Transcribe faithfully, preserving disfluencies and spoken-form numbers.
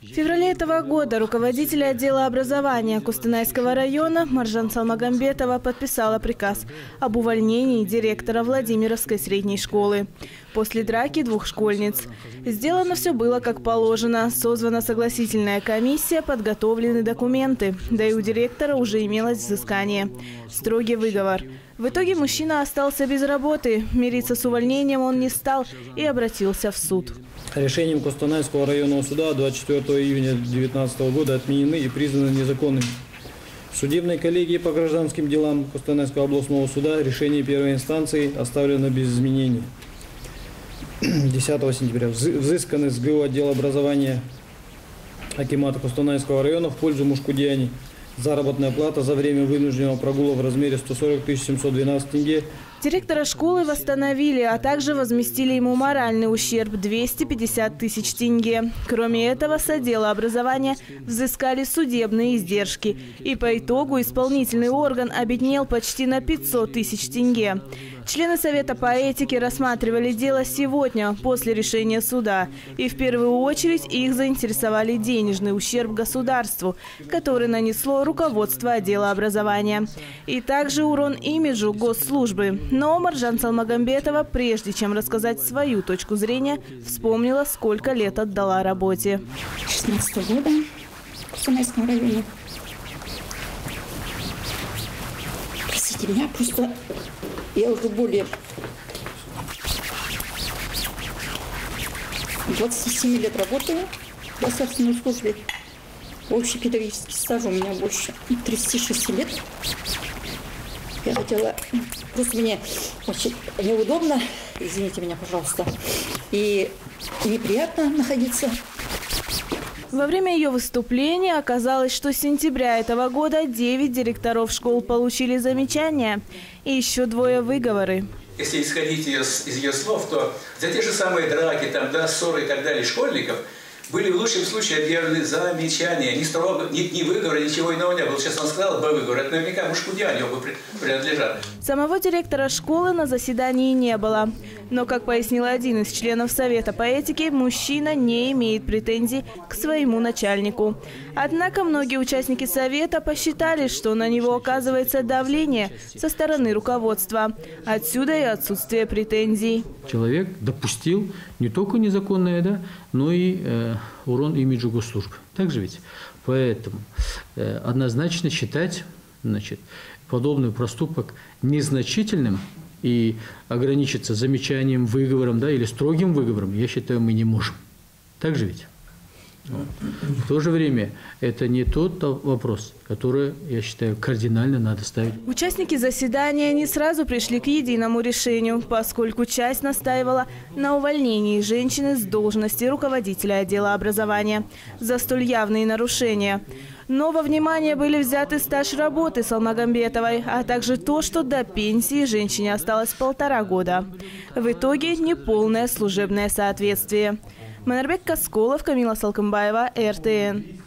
В феврале этого года руководитель отдела образования Кустанайского района Маржан Салмагамбетова подписала приказ об увольнении директора Владимировской средней школы после драки двух школьниц. Сделано все было как положено. Созвана согласительная комиссия, подготовлены документы. Да и у директора уже имелось взыскание. Строгий выговор. В итоге мужчина остался без работы. Мириться с увольнением он не стал и обратился в суд. Решением Кустанайского районного суда двадцать четвёртого июня две тысячи девятнадцатого года отменены и признаны незаконными. В судебной коллегии по гражданским делам Кустанайского областного суда решение первой инстанции оставлено без изменений. десятого сентября взысканы с ГУ отдела образования акимата Кустанайского района в пользу Мушкудиани. Заработная плата за время вынужденного прогула в размере сто сорок тысяч семьсот двенадцать тенге. Директора школы восстановили, а также возместили ему моральный ущерб – двести пятьдесят тысяч тенге. Кроме этого, с отдела образования взыскали судебные издержки. И по итогу исполнительный орган обеднел почти на пятьсот тысяч тенге. Члены Совета по этике рассматривали дело сегодня, после решения суда. И в первую очередь их заинтересовали денежный ущерб государству, который нанесло руководство отдела образования. И также урон имиджу госслужбы. Но Маржан Салмагамбетова, прежде чем рассказать свою точку зрения, вспомнила, сколько лет отдала работе. шестнадцатого года в Кустанайском районе. Простите меня, просто я уже более двадцати семи лет работаю в государственной службе. Общий педагогический стаж у меня больше тридцати шести лет. Я хотела, просто мне очень неудобно, извините меня, пожалуйста, и неприятно находиться. Во время ее выступления оказалось, что с сентября этого года девять директоров школ получили замечания и еще двое выговоры. Если исходить из, из ее слов, то за те же самые драки, там, да, ссоры и так далее школьников были в лучшем случае объявлены замечания. Ни строго, ни, ни выговора, ничего иного не было. Сейчас он сказал бы выговор, это наверняка Мушкудиане оба принадлежат. Самого директора школы на заседании не было. Но, как пояснил один из членов Совета по этике, мужчина не имеет претензий к своему начальнику. Однако многие участники Совета посчитали, что на него оказывается давление со стороны руководства. Отсюда и отсутствие претензий. Человек допустил не только незаконное, да, но и э, урон имиджу госслужбы. Так же ведь? Поэтому э, однозначно считать, значит, подобный проступок незначительным и ограничиться замечанием, выговором, да, или строгим выговором, я считаю, мы не можем. Так же ведь? В то же время это не тот вопрос, который, я считаю, кардинально надо ставить. Участники заседания не сразу пришли к единому решению, поскольку часть настаивала на увольнении женщины с должности руководителя отдела образования за столь явные нарушения. Но во внимание были взяты стаж работы Салмагамбетовой, а также то, что до пенсии женщине осталось полтора года. В итоге неполное служебное соответствие. Манарбек Касколов, Камила Салкамбаева, эр тэ эн.